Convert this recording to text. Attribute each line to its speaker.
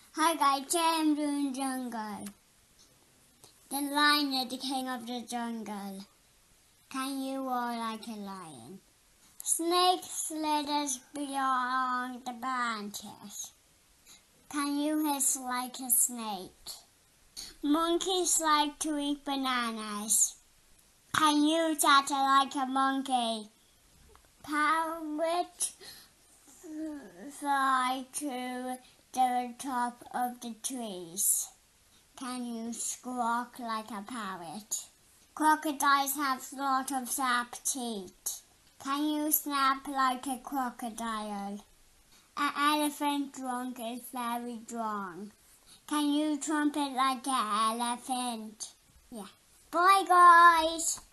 Speaker 1: Hi guys, today I'm doing jungle. The lion is the king of the jungle. Can you roar like a lion? Snake slithers beyond the branches. Can you hiss like a snake? Monkeys like to eat bananas. Can you chatter like a monkey? Parrots fly to the top of the trees. Can you squawk like a parrot? Crocodiles have lots of sharp teeth. Can you snap like a crocodile? An elephant trunk is very strong. Can you trumpet like an elephant? Yeah. Bye guys!